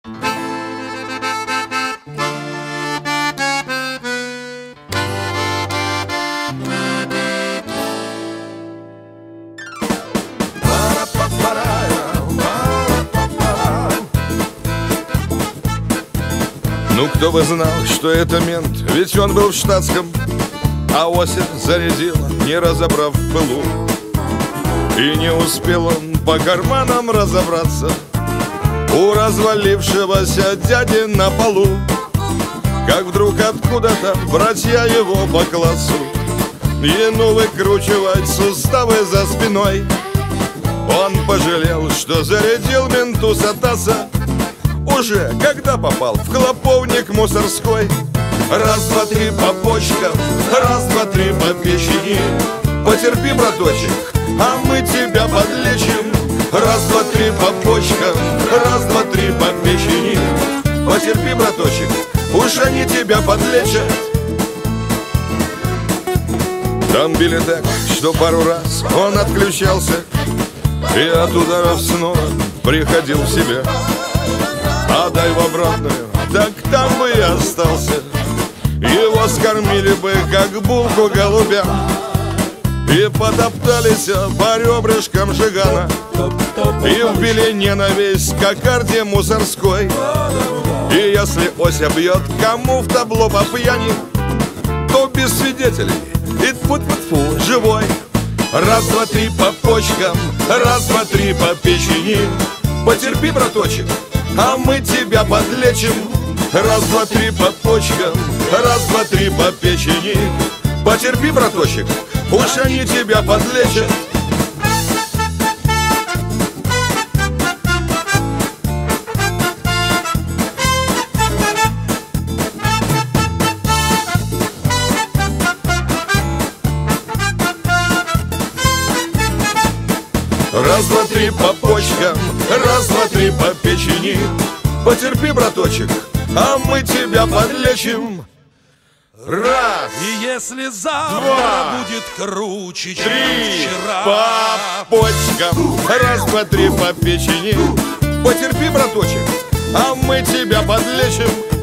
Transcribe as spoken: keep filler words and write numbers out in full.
Ну, кто бы знал, что это мент, ведь он был в штатском, а осень зарядила, не разобрав в пылу. И не успел он по карманам разобраться у развалившегося дяди на полу, как вдруг откуда-то братья его по классу ему выкручивать суставы за спиной. Он пожалел, что зарядил менту сатаса уже когда попал в клоповник мусорской. Раз, два, три по почкам, раз, два, три по печени. Потерпи, браточек, а мы тебя подлечим. Раз, два, три по почкам, раз, два, три по печени. Потерпи, браточек, уж они тебя подлечат. Там били так, что пару раз он отключался и от ударов снова приходил в себя. А дай в обратную, так там бы и остался. Его скормили бы, как булку голубям, и потоптались по ребрышкам жигана, и вбили ненависть к кокарде мусорской. И если Ося бьет кому в табло по пьяни, то без свидетелей и тьфу-тьфу-тьфу живой. Раз, два, три по почкам, раз, два, три по печени. Потерпи, браточек, а мы тебя подлечим. Раз, два, три по почкам, раз, два, три по печени. Потерпи, браточек, уж они тебя подлечат. Раз, два, три по почкам, раз, два, три по печени. Потерпи, браточек, а мы тебя подлечим. Раз, и если завтра два, будет круче, чем три вчера, по почкам, раз, два, три по печени. Потерпи, браточек, а мы тебя подлечим.